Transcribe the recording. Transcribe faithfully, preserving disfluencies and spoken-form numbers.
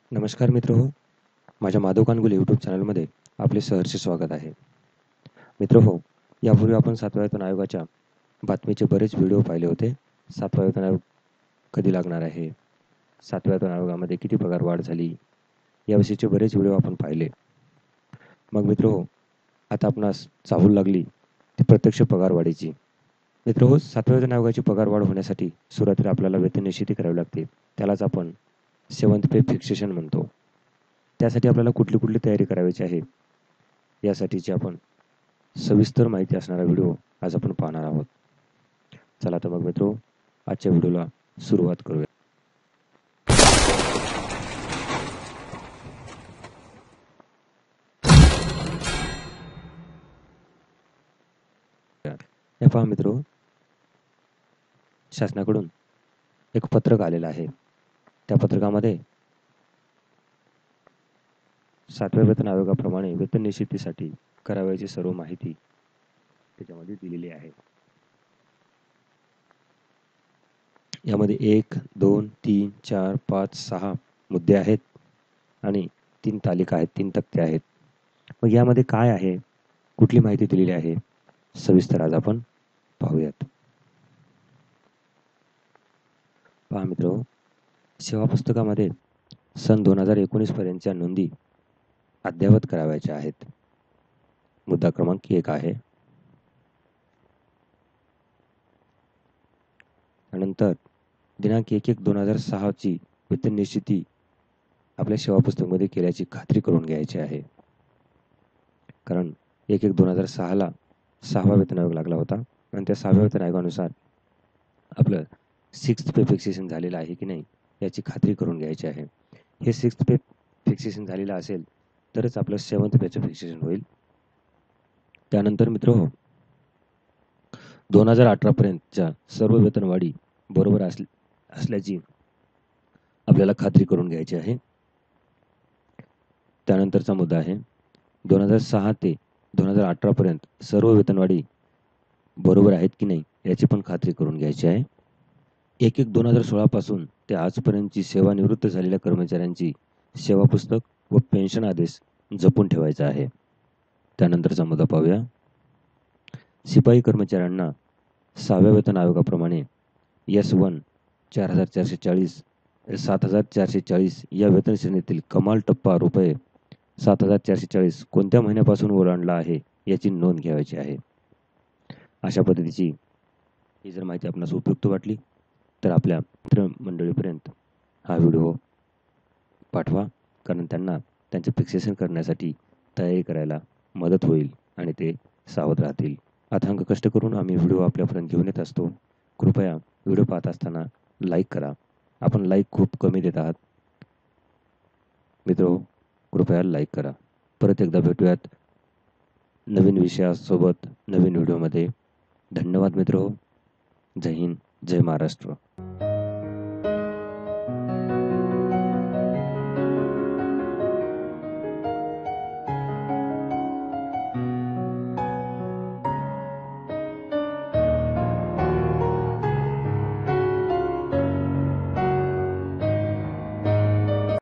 नमस्कार मित्र हो, माझ्या माधव कानगुले यूट्यूब चॅनलमध्ये आपले सहर्ष स्वागत आहे. मित्र हो, यापूर्वी आपण सातव्या वेतन आयोगाच्या बातमीचे बरेच व्हिडिओ पाहिले होते. सातवा वेतन आयोग कधी लागणार आहे, सातव्या वेतन आयोगामध्ये किती पगार वाढ झाली, याविषयीचे बरेच व्हिडिओ आपण पाहिले. मग मित्र हो, आता आपणास चाहूल लागली ती प्रत्यक्ष पगार वाढीची. मित्र हो, सातव्या वेतन आयोगाची पगार वाढ होण्यासाठी सुरुवातीला आपल्याला वेतन निश्चिती करावी लागते. त्यालाच आपण सेवन्थ पे फिक्सेशन म्हणतो. त्यासाठी आपल्याला कुठली कुठली तयारी करायची आहे, यासाठीची आपण सविस्तर माहिती असणारा व्हिडिओ आज आपण पाहणार आहोत. चला तर मग मित्रो, आजच्या व्हिडिओला सुरुवात करूया. हे पहा मित्रो, शासनाकडून एक पत्रक आलेलं आहे. त्या पत्रकामध्ये सातव्या वेतन आयोगाप्रमाणे वेतन निश्चितीसाठी करावयाची सर्व माहिती त्याच्यामध्ये दिलेली आहे. यामध्ये एक दोन तीन चार पाच सहा मुद्दे आहेत आणि तीन तालिका आहेत, तीन तक्ते आहेत. मग यामध्ये काय आहे, कुठली माहिती दिलेली आहे, सविस्तर आज आपण पाहूयात. पहा मित्र, सेवा पुस्तकामध्ये सन दोन हजार एकोणीस पर्यंतच्या नोंदी अद्ययावत करावयाच्या आहेत. मुद्दा क्रमांक एक आहे. नंतर दिनांक एक एक दोन हजार सहा ची वेतन निश्चिती आपल्या सेवा पुस्तकामध्ये केल्याची खात्री करून घ्यायची आहे. कारण एक एक दोन हजार सहा ला सहावा वेतन आयोग लागला होता आणि त्या सहाव्या वेतन आयोगानुसार आपलं सिक्स्थ पे फिक्सेशन झालेलं आहे की नाही याची खात्री करून घ्यायची आहे. हे सिक्स्थ पे फिक्सेशन झालेलं असेल तरच आपलं सेवन्थ पेचं फिक्सेशन होईल. त्यानंतर मित्र हो, दोन हजार अठरा पर्यंतच्या सर्व वेतनवाढी बरोबर असल्या असल्याची आपल्याला खात्री करून घ्यायची आहे. त्यानंतरचा मुद्दा आहे दोन हजार सहा ते दोन हजार अठरा पर्यंत सर्व वेतनवाढी बरोबर आहेत की नाही याची पण खात्री करून घ्यायची आहे. एक एक दोन हजार सोळा पासून ते आजपर्यंतची सेवानिवृत्त झालेल्या कर्मचाऱ्यांची सेवा पुस्तक व पेन्शन आदेश जपून ठेवायचा आहे. त्यानंतरचा मुद्दा पाहूया. शिपाई कर्मचाऱ्यांना सहाव्या वेतन आयोगाप्रमाणे एस वन चार हजार चारशे चाळीस सात हजार चारशे चाळीस या वेतन श्रेणीतील कमाल टप्पा रुपये सात हजार चारशे चाळीस कोणत्या महिन्यापासून ओलांडला आहे याची नोंद घ्यायची आहे. अशा पद्धतीची ही जर माहिती आपणास उपयुक्त वाटली तर आपल्या मित्रमंडळीपर्यंत हा व्हिडिओ पाठवा, कारण त्यांना त्यांचे फिक्सेशन करण्यासाठी तयारी करायला मदत होईल आणि ते सावध राहतील. अथांग कष्ट करून आम्ही व्हिडिओ आपल्यापर्यंत घेऊन येत असतो. कृपया व्हिडिओ पाहत असताना लाईक करा. आपण लाईक खूप कमी देत आहात मित्रो, कृपया लाईक करा. परत एकदा भेटूयात नवीन विषयासोबत नवीन व्हिडिओमध्ये. धन्यवाद मित्रो. जय हिंद, जय महाराष्ट्र.